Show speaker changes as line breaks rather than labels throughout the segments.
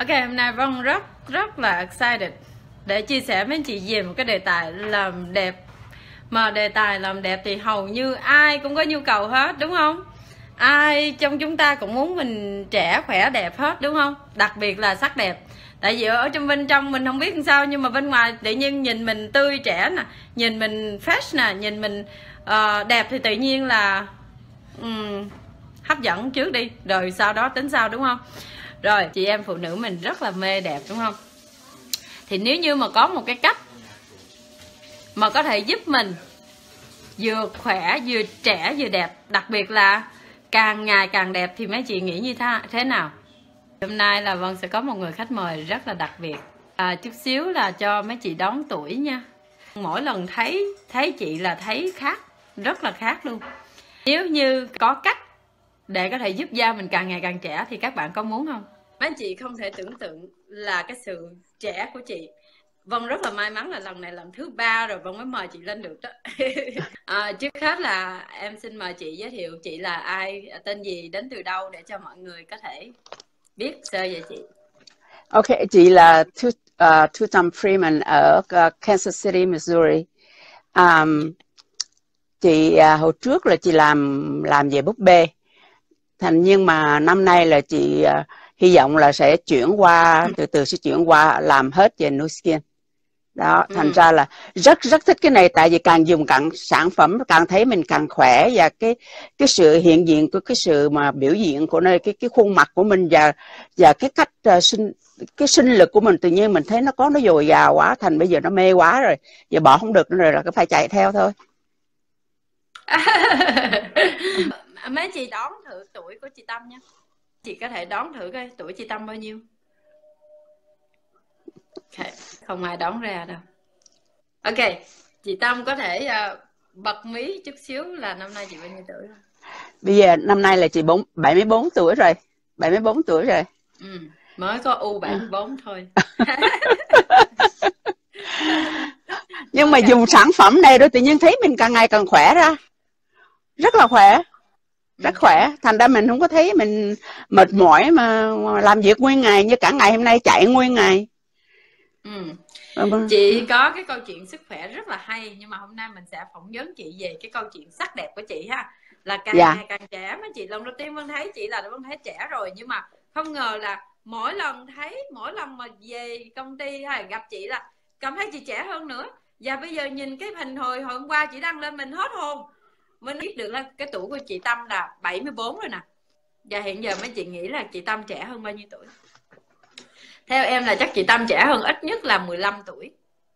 Ok, hôm nay Vân rất là excited để chia sẻ với anh chị về một cái đề tài làm đẹp. Mà đề tài làm đẹp thì hầu như ai cũng có nhu cầu hết, đúng không? Ai trong chúng ta cũng muốn mình trẻ, khỏe, đẹp hết, đúng không? Đặc biệt là sắc đẹp. Tại vì ở trong bên trong mình không biết làm sao, nhưng mà bên ngoài tự nhiên nhìn mình tươi trẻ nè, nhìn mình fresh nè, nhìn mình đẹp thì tự nhiên là hấp dẫn trước đi, rồi sau đó tính sau, đúng không? Rồi, chị em phụ nữ mình rất là mê đẹp, đúng không? Thì nếu như mà có một cái cách mà có thể giúp mình vừa khỏe, vừa trẻ, vừa đẹp, đặc biệt là càng ngày càng đẹp, thì mấy chị nghĩ như thế nào? Hôm nay là Vân sẽ có một người khách mời rất là đặc biệt. Chút xíu là cho mấy chị đón tuổi nha. Mỗi lần thấy chị là thấy khác, rất là khác luôn. Nếu như có cách để có thể giúp da mình càng ngày càng trẻ thì các bạn có muốn không? Mấy chị không thể tưởng tượng là cái sự trẻ của chị. Vân rất là may mắn là lần này lần thứ 3 rồi Vân mới mời chị lên được đó. Trước hết là em xin mời chị giới thiệu chị là ai, tên gì, đến từ đâu để cho mọi người có thể biết sơ về chị.
Ok, chị là Two-Time Freeman ở Kansas City, Missouri. Chị hồi trước là chị làm về búp bê. Nhưng mà năm nay là chị hy vọng là sẽ chuyển qua, từ từ sẽ chuyển qua làm hết về nuôi skin. Đó, thành ra là rất thích cái này, tại vì càng dùng càng sản phẩm càng thấy mình càng khỏe, và cái sự hiện diện của cái sự mà biểu diễn của nơi cái khuôn mặt của mình, và cái cách cái sinh lực của mình, tự nhiên mình thấy nó dồi dào quá, thành bây giờ nó mê quá rồi, giờ bỏ không được nữa rồi, là cứ phải chạy theo thôi.
Mấy chị đoán thử tuổi của chị Tâm nha. Chị có thể đoán thử coi tuổi chị Tâm bao nhiêu. Không ai đoán ra đâu. Ok, chị Tâm có thể bật mí chút xíu là năm nay chị bao nhiêu tuổi?
Bây giờ năm nay là chị 74 tuổi rồi. 74 tuổi rồi.
Mới có U74 thôi.
Nhưng mà dùng sản phẩm này rồi tự nhiên thấy mình càng ngày càng khỏe ra. Rất là khỏe. Rất khỏe. Thành ra mình không có thấy mình mệt mỏi mà làm việc nguyên ngày, như cả ngày hôm nay chạy nguyên ngày.
Chị có cái câu chuyện sức khỏe rất là hay, nhưng mà hôm nay mình sẽ phỏng vấn chị về cái câu chuyện sắc đẹp của chị ha. Là càng ngày càng trẻ. Mấy chị lần đầu tiên Vân thấy chị là Vân thấy trẻ rồi, nhưng mà không ngờ là mỗi lần mà về công ty hay gặp chị là cảm thấy chị trẻ hơn nữa. Và bây giờ nhìn cái hình hồi hôm qua chị đăng lên, mình hết hồn. Mình biết được là cái tuổi của chị Tâm là 74 rồi nè. Và hiện giờ mấy chị nghĩ là chị Tâm trẻ hơn bao nhiêu tuổi? Theo em là chắc chị Tâm trẻ hơn ít nhất là 15 tuổi.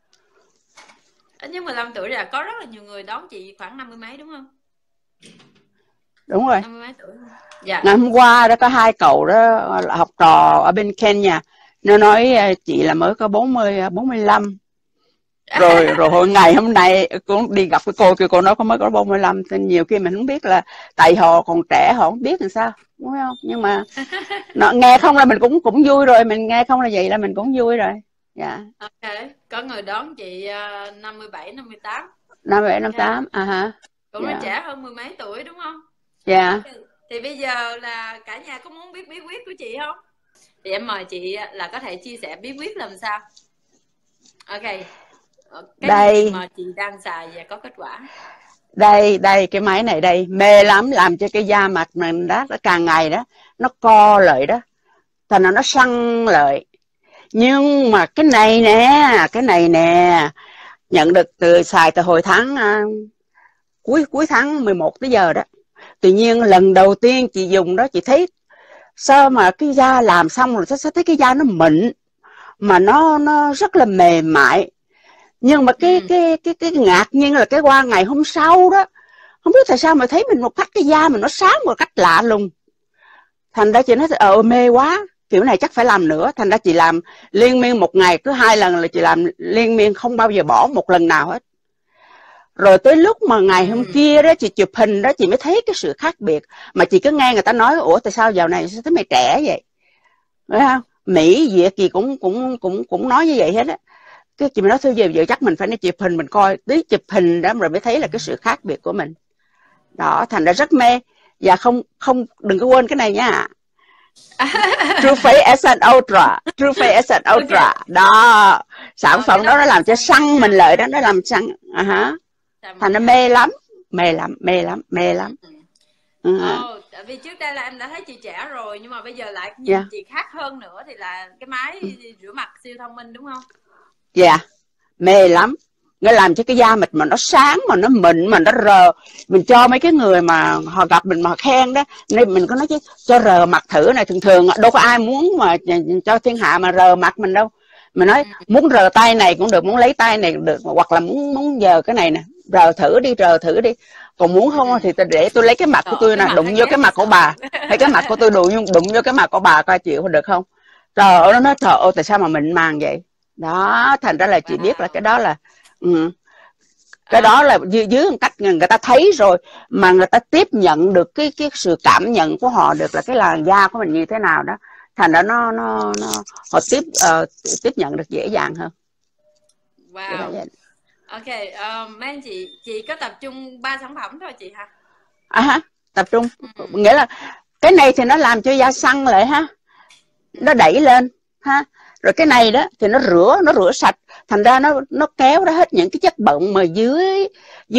Ít nhất 15 tuổi là có rất là nhiều người đón chị khoảng 50 mấy, đúng không?
Đúng rồi.
50 mấy tuổi. Dạ.
Ngày hôm qua đó có 2 cậu đó học trò ở bên Kenya, nó nói chị là mới có 45. Rồi hồi ngày hôm nay cũng đi gặp cái cô kia, cô nói có mới có 45. Nên nhiều khi mình không biết là tại họ còn trẻ, họ không biết làm sao, đúng không? Nhưng mà nghe không là mình cũng vui rồi, mình nghe không là vậy là mình cũng vui rồi. Dạ.
Ok, có người đón chị 57, 58.
57, 58, hả?
Cũng là trẻ hơn mười mấy tuổi, đúng không?
Dạ.
Thì bây giờ là cả nhà có muốn biết bí quyết của chị không? Thì em mời chị là có thể chia sẻ bí quyết làm sao. Ok. Cái gì mà chị đang xài và có kết quả?
Đây cái máy này đây mê lắm, làm cho cái da mặt mình đó càng ngày đó nó co lại đó, thành ra nó săn lại. Nhưng mà cái này nè nhận được xài từ hồi tháng cuối tháng 11 tới giờ đó, tự nhiên lần đầu tiên chị dùng đó, chị thấy sao mà cái da làm xong rồi sẽ thấy cái da nó mịn, mà nó rất là mềm mại. Nhưng mà cái ngạc nhiên là cái qua ngày hôm sau đó, không biết tại sao mà thấy mình một cách cái da mình nó sáng một cách lạ lùng. Thành ra chị nói mê quá, kiểu này chắc phải làm nữa. Thành ra chị làm liên miên một ngày cứ 2 lần là chị làm liên miên, không bao giờ bỏ một lần nào hết. Rồi tới lúc mà ngày hôm kia đó chị chụp hình đó, chị mới thấy cái sự khác biệt. Mà chị cứ nghe người ta nói ủa tại sao giờ này sao thấy mày trẻ vậy, phải không? Mỹ Việt gì cũng nói như vậy hết á. Cái chị mới nói thôi giờ chắc mình phải đi chụp hình, mình coi tí chụp hình đó rồi mới thấy là cái sự khác biệt của mình đó. Thành ra rất mê. Và không đừng có quên cái này nha, True Face Essence Ultra, True Face Essence Ultra. Đó, sản phẩm đó nó làm cho săn mình lợi đó, nó làm săn. Thành nó mê lắm, mê lắm, mê lắm, mê lắm.
Tại vì trước đây là em đã thấy chị trẻ rồi, nhưng mà bây giờ lại nhìn chị khác hơn nữa, thì là cái máy rửa mặt siêu thông minh đúng không?
Dạ, mê lắm. Nó làm cho cái da mà nó sáng, mà nó mịn, mà nó rờ. Mình cho mấy cái người mà họ gặp mình mà khen đó, nên mình có nói chứ cho rờ mặt thử này. Thường thường đâu có ai muốn mà cho thiên hạ mà rờ mặt mình đâu. Mình nói muốn rờ tay này cũng được, muốn lấy tay này cũng được, hoặc là muốn giờ cái này nè, rờ thử đi. Còn muốn không thì để tôi lấy cái mặt của tôi nè, đụng vô cái mặt của bà, hay cái mặt của tôi đụng vô cái mặt của bà coi chịu được không. Trời ơi, nó nói trời ơi tại sao mà mịn màng vậy. Đó, thành ra là chị biết là cái đó là cái đó là dưới một cách người ta thấy rồi, mà người ta tiếp nhận được cái sự cảm nhận của họ được là cái làn da của mình như thế nào đó, thành ra họ tiếp nhận được dễ dàng hơn.
Wow. Ok, mấy anh chị có tập trung 3 sản phẩm thôi chị
hả? Tập trung nghĩa là cái này thì nó làm cho da săn lại ha, nó đẩy lên ha. Rồi cái này đó thì nó rửa sạch, thành ra nó kéo ra hết những cái chất bẩn mà dưới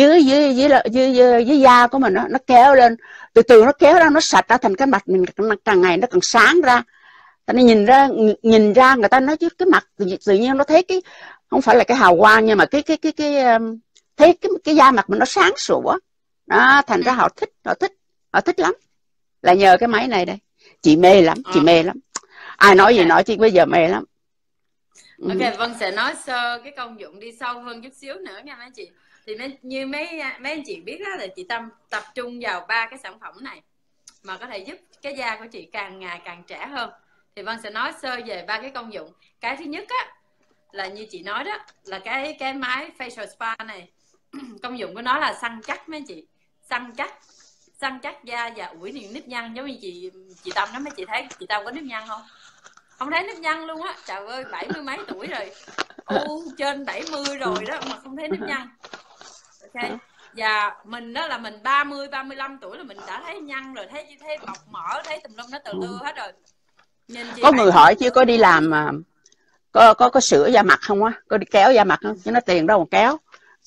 da của mình, nó kéo lên, từ từ nó kéo ra, nó sạch ra, thành cái mặt mình càng ngày nó càng sáng ra. Thành ra nhìn ra người ta nói chứ cái mặt tự nhiên nó thấy cái không phải là cái hào quang, nhưng mà thấy cái da mặt mình nó sáng sủa đó, thành ra họ thích lắm, là nhờ cái máy này đây. Chị mê lắm, chị mê lắm. Ai nói gì nói, chị bây giờ mê lắm.
Ok, Vân sẽ nói sơ cái công dụng đi sâu hơn chút xíu nữa nha mấy anh chị. Thì như mấy anh chị biết đó, là chị tập trung vào 3 cái sản phẩm này mà có thể giúp cái da của chị càng ngày càng trẻ hơn. Thì Vân sẽ nói sơ về 3 cái công dụng. Cái thứ nhất á, là như chị nói đó, là cái máy facial spa này công dụng của nó là săn chắc mấy anh chị, săn chắc da và ủi những nếp nhăn. Giống như chị Tâm đó, mấy chị thấy chị Tâm có nếp nhăn không? Không thấy nếp nhăn luôn á. Trời ơi, 70 mấy tuổi rồi, trên 70 rồi đó mà không thấy nếp nhăn. Ok, và mình đó là mình 30, 35 tuổi là mình đã thấy nhăn rồi, thấy bọc mỡ, thấy tùm lum nó từ lưa hết rồi. Nhìn chị
có người hỏi chứ có đi làm mà có sửa da mặt không á, có đi kéo da mặt không, chứ nó tiền đâu mà kéo.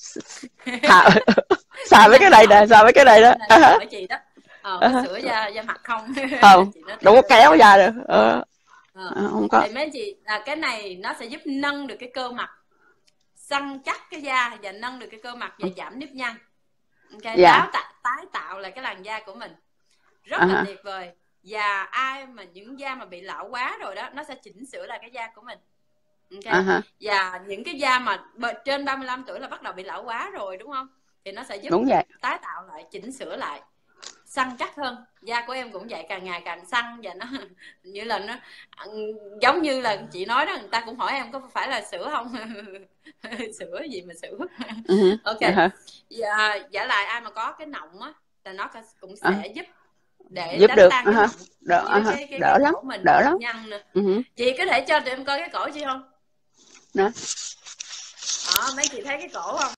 Xài với cái này nè, xài với cái này đó.
Hỏi chị đó, có sửa da mặt không?
Không, đâu có kéo da được. Không có.
Thì mấy chị là cái này nó sẽ giúp nâng được cái cơ mặt, săn chắc cái da và nâng được cái cơ mặt và giảm nếp nhăn. Ok, tái tạo lại cái làn da của mình rất là tuyệt vời. Và ai mà những da mà bị lão quá rồi đó, nó sẽ chỉnh sửa lại cái da của mình. Okay. Và những cái da mà trên 35 tuổi là bắt đầu bị lão quá rồi đúng không, thì nó sẽ giúp tái tạo lại, chỉnh sửa lại, săn chắc hơn. Da của em cũng vậy, càng ngày càng săn, và nó như là nó giống như là chị nói đó, người ta cũng hỏi em có phải là sữa không. Sữa gì mà sữa. Ok. Giả lại ai mà có cái nọng á, là nó cũng sẽ giúp để
giúp
đánh
được.
tan cái nọng,
đỡ lắm, đỡ lắm.
Nhăn nữa. Chị có thể cho tụi em coi cái cổ chị không?
Đó,
mấy chị thấy cái cổ không?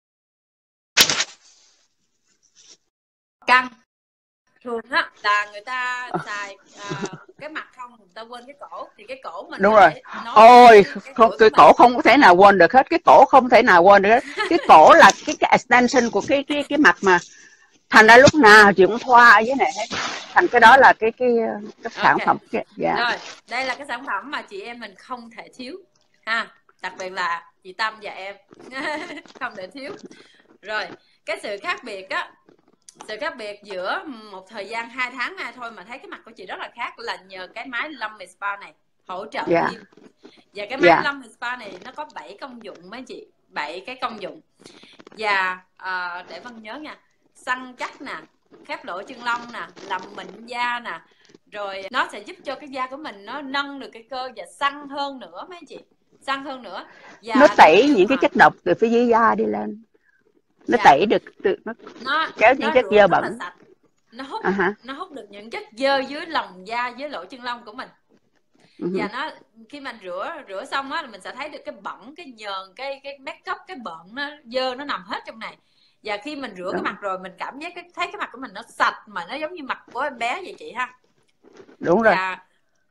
Căng. Thường á là người ta xài cái mặt không, người ta quên cái cổ, thì cái cổ mình
đúng rồi. Ôi cái cổ không có thể nào quên được hết, cái cổ không thể nào quên được hết. Cái cổ là cái extension của cái mặt mà, thành ra lúc nào chị cũng thoa ở dưới này hết. Thành cái đó là cái sản phẩm.
Rồi, đây là cái sản phẩm mà chị em mình không thể thiếu ha, đặc biệt là chị Tâm và em. Không thể thiếu. Rồi, cái sự khác biệt giữa một thời gian 2 tháng nay thôi mà thấy cái mặt của chị rất là khác, là nhờ cái máy Lummy Spa này hỗ trợ thêm. Và cái máy Lummy Spa này nó có 7 công dụng mấy chị, 7 cái công dụng. Và để Vân nhớ nha, săn chắc nè, khép lỗ chân lông nè, làm mịn da nè, rồi nó sẽ giúp cho cái da của mình nó nâng được cái cơ và săn hơn nữa mấy chị, săn hơn nữa. Và
nó tẩy những cái chất độc từ phía dưới da đi lên, nó tẩy được, nó kéo những chất dơ bẩn,
nó hút được những chất dơ dưới lòng da, dưới lỗ chân lông của mình. Và nó khi mình rửa xong á, mình sẽ thấy được cái bẩn, cái nhờn, cái make up, cái bẩn, nó dơ nó nằm hết trong này. Và khi mình rửa cái mặt rồi, mình cảm giác thấy cái mặt của mình nó sạch, mà nó giống như mặt của em bé vậy chị ha.
Đúng rồi.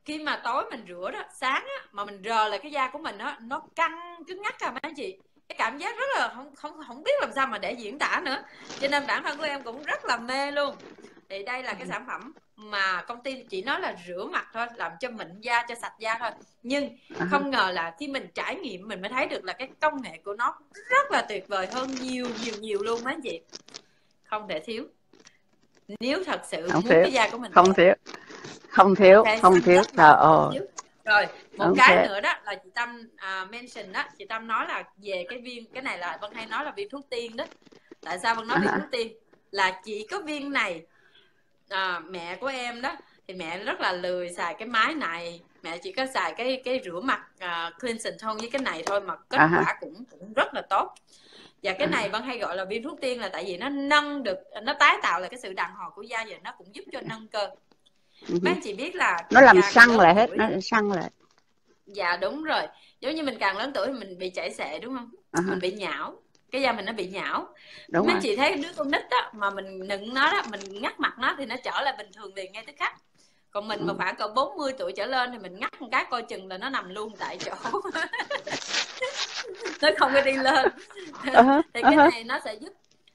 khi mà tối mình rửa đó, sáng á, mà mình rờ lại cái da của mình đó, nó căng cứng ngắc à mấy anh chị, cái cảm giác rất là không biết làm sao mà để diễn tả nữa, cho nên bản thân của em cũng rất là mê luôn. Thì đây là cái sản phẩm mà công ty chỉ nói là rửa mặt thôi, làm cho mịn da, cho sạch da thôi, nhưng không ngờ là khi mình trải nghiệm mình mới thấy được là cái công nghệ của nó rất là tuyệt vời hơn nhiều luôn mấy anh chị, không thể thiếu. Nếu thật sự
Không
muốn
thiếu,
cái da của mình
không
đẹp,
thiếu, không thiếu,
okay,
không thiếu. Trời ơi.
Rồi một
Okay.
cái nữa đó là chị Tâm mention đó, chị Tâm nói là về cái viên, cái này là Vân hay nói là viên thuốc tiên đó. Tại sao Vân nói viên thuốc tiên? Là chỉ có viên này, mẹ của em đó thì mẹ rất là lười xài cái máy này, mẹ chỉ có xài cái rửa mặt cleansing thôi với cái này thôi mà kết quả cũng rất là tốt. Và cái này Vân hay gọi là viên thuốc tiên là tại vì nó nâng được, nó tái tạo lại cái sự đàn hồi của da, và nó cũng giúp cho nâng cơ. Mấy anh chị biết là
nó làm săn lại hết, nó săn lại.
Dạ đúng rồi, giống như mình càng lớn tuổi thì mình bị chảy xệ đúng không? Mình bị nhão, cái da mình nó bị nhão. Đúng. Mấy chị thấy đứa con nít đó mà mình nựng nó đó, mình ngắt mặt nó thì nó trở lại bình thường liền ngay tức khắc. Còn mình mà khoảng cỡ 40 tuổi trở lên thì mình ngắt một cái coi chừng là nó nằm luôn tại chỗ. Nó không có đi lên. Thì cái này nó sẽ giúp.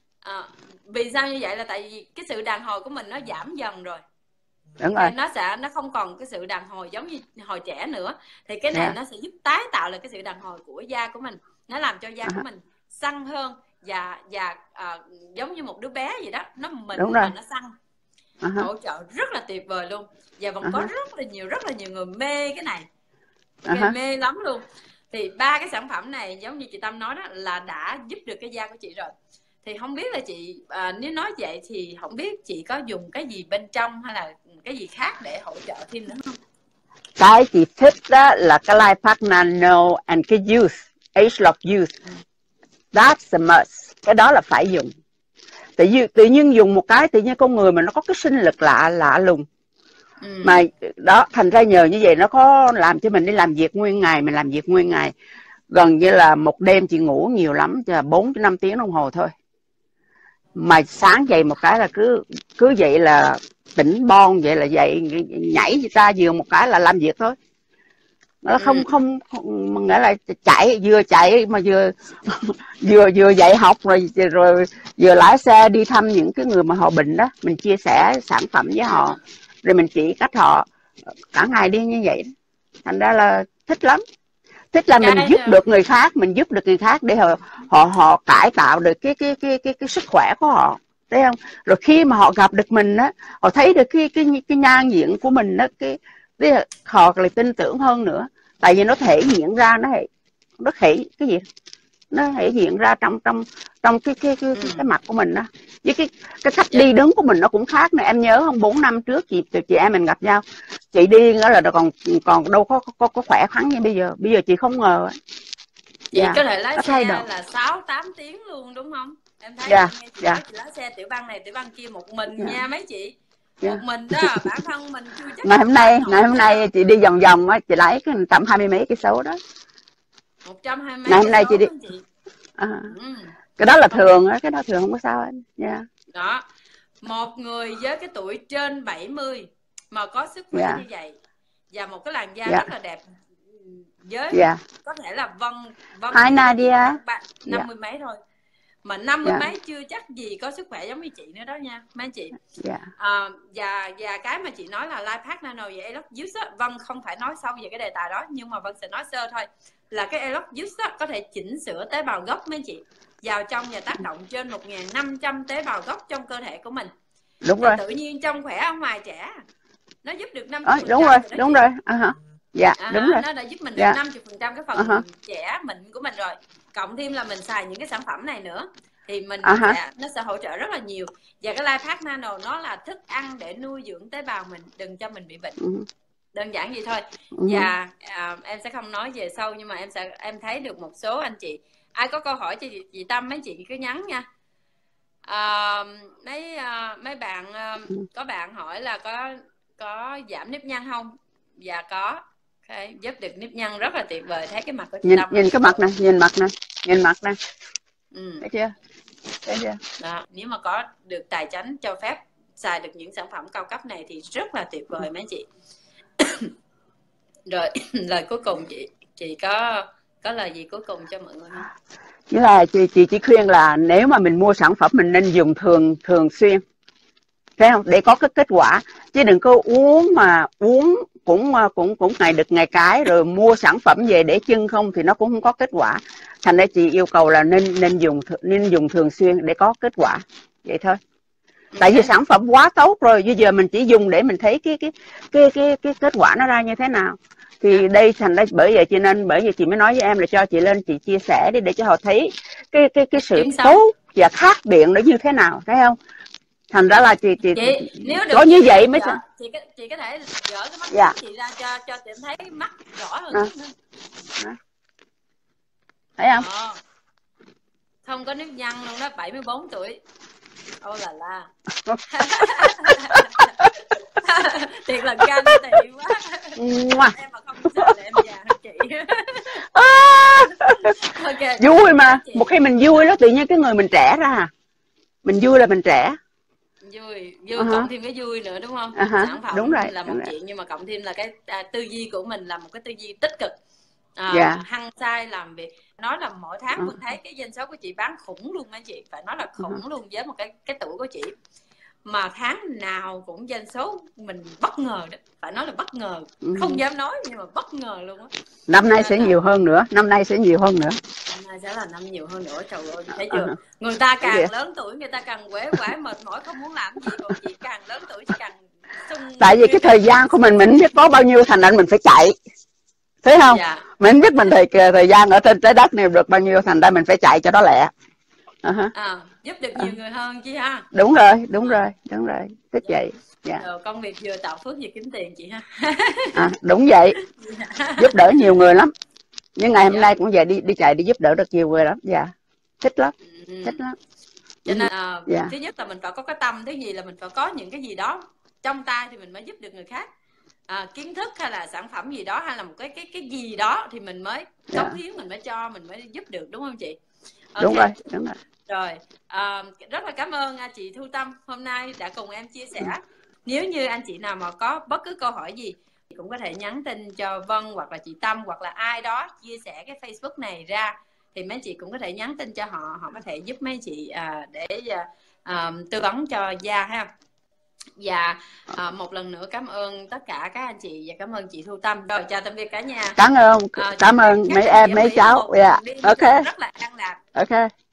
Vì sao như vậy là tại vì cái sự đàn hồi của mình nó giảm dần rồi. Đúng rồi. Nó không còn cái sự đàn hồi giống như hồi trẻ nữa. Thì cái này nó sẽ giúp tái tạo lại cái sự đàn hồi của da của mình. Nó làm cho da của mình săn hơn và giống như một đứa bé vậy đó, nó mịn mà nó săn. Hỗ trợ rất là tuyệt vời luôn. Và vẫn có rất là nhiều người mê cái này. Mê lắm luôn. Thì 3 cái sản phẩm này giống như chị Tâm nói đó là đã giúp được cái da của chị rồi. Thì không biết là chị nếu nói vậy thì không biết chị có dùng cái gì bên trong hay là cái gì khác để hỗ trợ thêm nữa không?
Cái chị thích đó là cái Life Pack Nano and cái Youth, Age Lock Youth. That's the must. Cái đó là phải dùng. Tự nhiên dùng một cái tự nhiên con người mà nó có cái sinh lực lạ lùng. Mà đó, thành ra nhờ như vậy nó có làm cho mình đi làm việc nguyên ngày, mình làm việc nguyên ngày. Gần như là một đêm chị ngủ nhiều lắm, 4-5 tiếng đồng hồ thôi. Mà sáng dậy một cái là cứ vậy là tỉnh bon, vậy là dậy nhảy ra giường một cái là làm việc thôi. Nó không nghĩa là vừa chạy mà vừa dạy học rồi vừa lái xe đi thăm những cái người mà họ bệnh đó, mình chia sẻ sản phẩm với họ, rồi mình chỉ cách họ cả ngày đi như vậy. Thành ra là thích lắm. Thích là mình giúp được người khác, để họ cải tạo được cái sức khỏe của họ, thấy không? Rồi khi mà họ gặp được mình á, họ thấy được cái nhan diện của mình đó, họ lại tin tưởng hơn nữa. Tại vì nó thể hiện ra, nó thể hiện ra trong cái mặt của mình đó, với cái cách đi đứng của mình nó cũng khác nè. Em nhớ không, 4 năm trước chị em mình gặp nhau, chị đi nữa là còn đâu có khỏe khoắn như bây giờ chị không ngờ.
Chị có thể lái xe là 6-8 tiếng luôn đúng không? Em thấy chị nói chị lái xe tiểu bang này tiểu bang kia một mình nha mấy chị. Một mình đó, bản thân mình chưa chắc.
Ngày hôm nay chị đi vòng vòng á, chị lái cái tầm 20 mấy cây số đó.
120 mấy.
Ngày hôm nay chị đi. Cái đó là thường á, cái đó thường không có sao anh.
Đó. Một người với cái tuổi trên 70 mà có sức khỏe như vậy và một cái làn da rất là đẹp, với có thể là Vân
Hi Nadia,
50 mấy thôi, mà 50 mấy chưa chắc gì có sức khỏe giống như chị nữa đó nha mấy anh chị. Và cái mà chị nói là Life Pack Nano và Elox Youth á, Vân không phải nói sâu về cái đề tài đó, nhưng mà Vân sẽ nói sơ thôi. Là cái Elox Youth á, có thể chỉnh sửa tế bào gốc mấy anh chị vào trong và tác động trên 1.500 tế bào gốc trong cơ thể của mình.
Đúng rồi.
Tự nhiên trong khỏe ở ngoài trẻ, nó giúp được 50%.
Đúng rồi. Đúng rồi.
Nó đã giúp mình được 50% cái phần trẻ mịn của mình rồi. Cộng thêm là mình xài những cái sản phẩm này nữa thì mình nó sẽ hỗ trợ rất là nhiều. Và cái Life Pack Nano nó là thức ăn để nuôi dưỡng tế bào mình, đừng cho mình bị bệnh. Đơn giản vậy thôi. Và em sẽ không nói về sâu, nhưng mà em thấy được một số anh chị ai có câu hỏi cho chị Tâm, mấy chị cứ nhắn nha. Mấy bạn có bạn hỏi là có giảm nếp nhăn không? Dạ có. Giúp được nếp nhăn rất là tuyệt vời. Thấy cái mặt của chị Tâm,
nhìn cái mặt này, nhìn mặt này. Thấy chưa?
Đó, nếu mà có được tài chánh cho phép xài được những sản phẩm cao cấp này thì rất là tuyệt vời mấy chị. Rồi lời cuối cùng chị có lời gì cuối cùng cho mọi người không?
Chỉ là chị chỉ khuyên là nếu mà mình mua sản phẩm mình nên dùng thường xuyên, thấy không, để có cái kết quả, chứ đừng có uống cũng ngày được ngày cái rồi mua sản phẩm về để trưng không thì nó cũng không có kết quả. Thành ra chị yêu cầu là nên dùng thường xuyên để có kết quả, vậy thôi. Tại vì sản phẩm quá tốt rồi, bây giờ mình chỉ dùng để mình thấy cái kết quả nó ra như thế nào. Thì đây thành ra bởi vậy chị mới nói với em là cho chị lên chị chia sẻ để cho họ thấy cái sự tốt và khác biệt nó như thế nào, thấy không? Thành ra là chị
nếu được
có như vậy mới
chị có thể gỡ cái mắt chị ra cho chị thấy mắt rõ hơn chút nữa.
Thấy không?
Không có nếp nhăn luôn đó, 74 tuổi. Ô là la. Thiệt là gan tị quá. Em mà không sợ là em già hơn chị. Okay,
vui mà một khi mình vui đó tự nhiên cái người mình trẻ ra, mình vui là mình trẻ.
Vui cộng thêm cái vui nữa đúng không? Sản phẩm
đúng rồi,
là một chuyện nhưng mà cộng thêm là cái tư duy của mình là một cái tư duy tích cực, hăng say làm việc. Nói là mỗi tháng mình thấy cái doanh số của chị bán khủng luôn anh chị, phải nói là khủng luôn với một cái tuổi của chị, mà tháng nào cũng doanh số mình bất ngờ đó, phải nói là bất ngờ, không dám nói nhưng mà bất ngờ luôn á.
Năm nay sẽ nhiều hơn nữa, năm nay sẽ nhiều hơn nữa.
Năm nay sẽ là năm nhiều hơn nữa, trời ơi, thấy chưa? Người ta càng lớn tuổi người ta càng quể quải mệt mỏi không muốn làm gì, còn chị càng lớn tuổi chị càng
tại vì cái thời gian của mình biết có bao nhiêu, thành ra mình phải chạy, thấy không? Mình biết mình thời gian ở trên trái đất này được bao nhiêu, thành ra mình phải chạy cho nó lẹ.
Giúp được nhiều người hơn chứ ha.
Đúng rồi thích vậy.
Công việc vừa tạo phước vừa kiếm tiền chị ha.
Đúng vậy. Giúp đỡ nhiều người lắm, nhưng ngày hôm nay cũng vậy, đi chạy đi giúp đỡ được nhiều người lắm. Thích lắm.
Cho nên thứ nhất là mình phải có cái tâm, thứ gì là mình phải có những cái gì đó trong tay thì mình mới giúp được người khác. Kiến thức hay là sản phẩm gì đó hay là một cái gì đó thì mình mới cống hiến, mình mới cho, mình mới giúp được, đúng không chị?
Đúng rồi.
Rồi, rất là cảm ơn chị Thu Tâm hôm nay đã cùng em chia sẻ. Nếu như anh chị nào mà có bất cứ câu hỏi gì thì cũng có thể nhắn tin cho Vân hoặc là chị Tâm hoặc là ai đó chia sẻ cái Facebook này ra, thì mấy chị cũng có thể nhắn tin cho họ, họ có thể giúp mấy chị để tư vấn cho da ha. Và một lần nữa cảm ơn tất cả các anh chị và cảm ơn chị Thu Tâm. Rồi chào tạm biệt cả nhà.
Cảm ơn mấy em mấy cháu. Ok.
Rất là an lạc.
Ok.